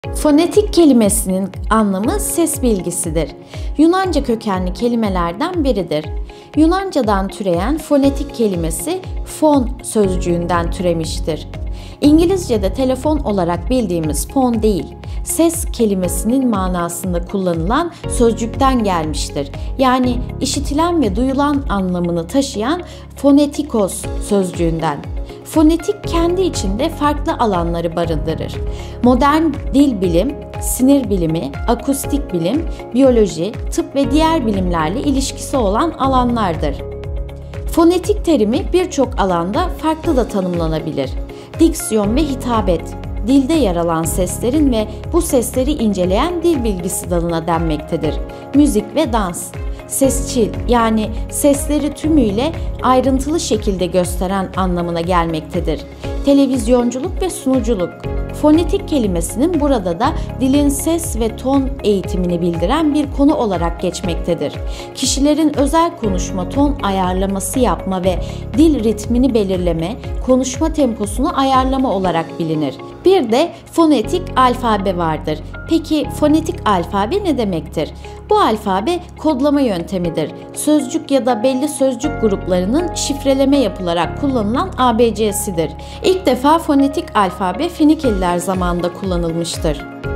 Fonetik kelimesinin anlamı ses bilgisidir. Yunanca kökenli kelimelerden biridir. Yunanca'dan türeyen fonetik kelimesi fon sözcüğünden türemiştir. İngilizce'de telefon olarak bildiğimiz phone değil, ses kelimesinin manasında kullanılan sözcükten gelmiştir. Yani işitilen ve duyulan anlamını taşıyan fonetikos sözcüğünden. Fonetik kendi içinde farklı alanları barındırır. Modern dil bilim, sinir bilimi, akustik bilim, biyoloji, tıp ve diğer bilimlerle ilişkisi olan alanlardır. Fonetik terimi birçok alanda farklı da tanımlanabilir. Diksiyon ve hitabet, dilde yer alan seslerin ve bu sesleri inceleyen dil bilgisi dalına denmektedir. Müzik ve dans, sesçil yani sesleri tümüyle ayrıntılı şekilde gösteren anlamına gelmektedir. Televizyonculuk ve sunuculuk. Fonetik kelimesinin burada da dilin ses ve ton eğitimini bildiren bir konu olarak geçmektedir. Kişilerin özel konuşma ton ayarlaması yapma ve dil ritmini belirleme, konuşma temposunu ayarlama olarak bilinir. Bir de fonetik alfabe vardır. Peki fonetik alfabe ne demektir? Bu alfabe kodlama yöntemidir. Sözcük ya da belli sözcük gruplarının şifreleme yapılarak kullanılan ABC'sidir. İlk defa fonetik alfabe Fenikeliler zamanında kullanılmıştır.